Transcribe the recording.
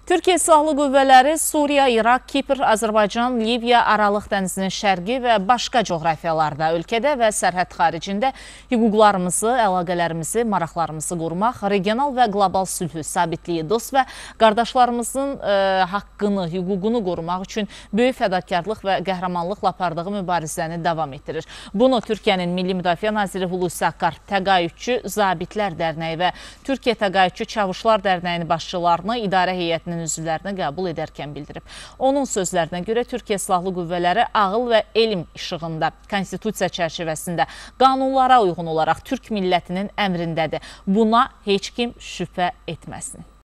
Türkiyə Silahlı Qüvvələri Suriya, İraq, Kipr, Azərbaycan, Liviya, Aralıq dənizinin şərqi və başqa coğrafiyalarda, ölkədə və sərhəd xaricində hüquqlarımızı, əlaqələrimizi, maraqlarımızı qorumaq, regional və qlobal sülhü, sabitliyi, dost və qardaşlarımızın haqqını, hüququnu qorumaq üçün böyük fədakarlıq və qəhrəmanlıqla apardığı mübarizəni davam etdirir. Bunu Türkiyənin Milli Müdafiə Naziri Hulusi Akar, Təqaüdçü Zabitlər Dərnəyi və Türkiyə Təqaüdçü Çavuşlar Dərnəyinin başçılarını idarə heyətinin üzvlərinə qəbul edərkən bildirib. Onun sözlərinə görə Türkiyə Silahlı Qüvvələri ağıl və elm işığında, konstitusiya çərçivəsində, qanunlara uyğun olaraq Türk millətinin əmrindədir. Buna heç kim şübhə etməsin.